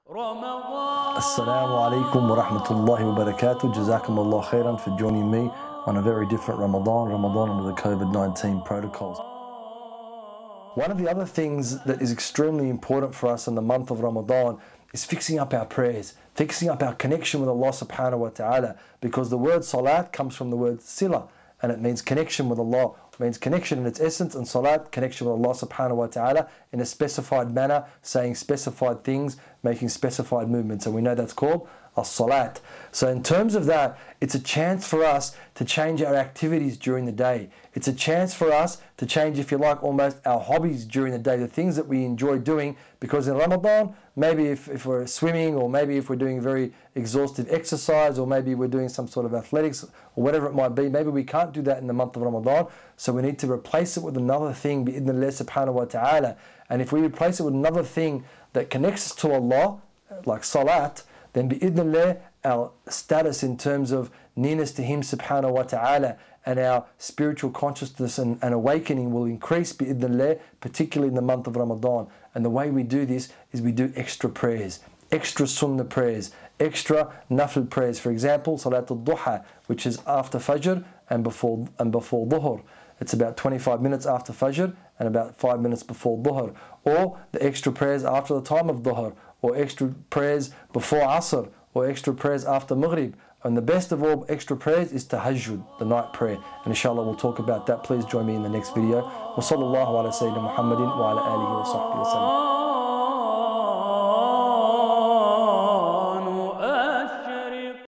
Assalamu alaikum wa rahmatullahi wa barakatuh. Jazakumullah khairan for joining me on a very different Ramadan under the COVID-19 protocols. One of the other things that is extremely important for us in the month of Ramadan is fixing up our prayers, fixing up our connection with Allah subhanahu wa ta'ala, because the word salat comes from the word sila, and it means connection with Allah. It means connection in its essence, and salat, connection with Allah subhanahu wa ta'ala in a specified manner, saying specified things, making specified movements, and we know that's called as-salat. So in terms of that, it's a chance for us to change our activities during the day. It's a chance for us to change, if you like, almost our hobbies during the day, the things that we enjoy doing, because in Ramadan, maybe if we're swimming, or maybe if we're doing very exhaustive exercise, or maybe we're doing some sort of athletics, or whatever it might be, maybe we can't do that in the month of Ramadan, so we need to replace it with another thing, bi-idhnillah subhanahu wa ta'ala. And if we replace it with another thing that connects us to Allah, like salat, then bi-idhnillah, our status in terms of nearness to Him subhanahu wa ta'ala and our spiritual consciousness and awakening will increase bi-idhnillah, particularly in the month of Ramadan. And the way we do this is we do extra prayers, extra sunnah prayers, extra nafil prayers. For example, Salatul Duha, which is after Fajr and before Dhuhr. It's about 25 minutes after Fajr and about 5 minutes before Dhuhr. Or the extra prayers after the time of Dhuhr, or extra prayers before Asr, or extra prayers after Maghrib. And the best of all extra prayers is Tahajjud, the night prayer. And inshallah we'll talk about that. Please join me in the next video. Wa sallallahu ala sayyidina Muhammadin wa ala alihi wa sahbihi wa sallam.